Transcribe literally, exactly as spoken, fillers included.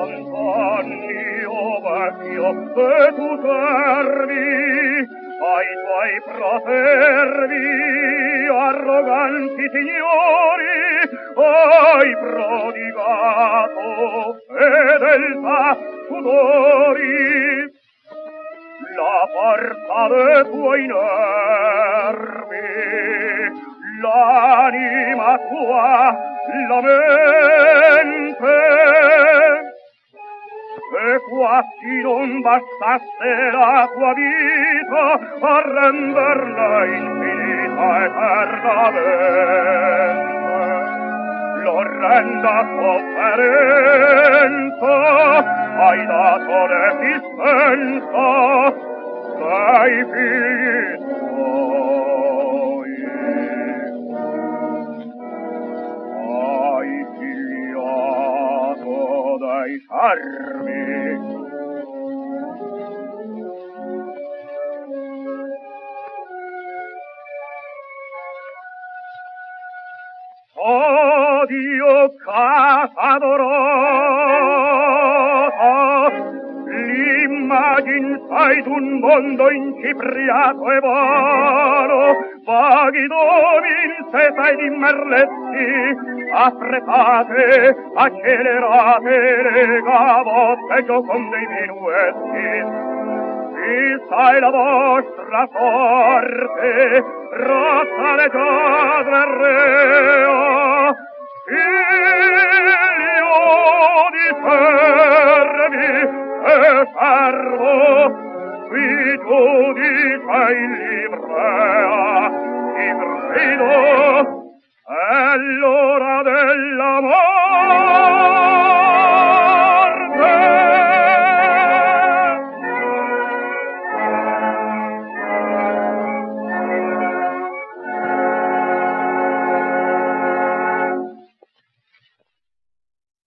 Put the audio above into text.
Ant'anni, o vecchio, e tu servi ai tuoi protervi, arroganti signori, hai prodigato fedeltà, sudori, la forza dei tuoi nervi, l'anima tua, la mente. E quasi non bastasse la tua vita a renderla infinita eternamente, l'orrenda sofferenza hai dato l'esistenza dai figli tuoi. Hai figliato dai charmi, odio casa dorata, l'immagin sai d'un mondo incipriato e vano, vaghi domi in seta ed in merletti, affrettate, accelerate, le gavotte gioconde i minuetti. Fissa è la vostra sorte, rotta le giadre rea, figlio di servi e servo, qui giudice il livrea, ti grido, è l'ora del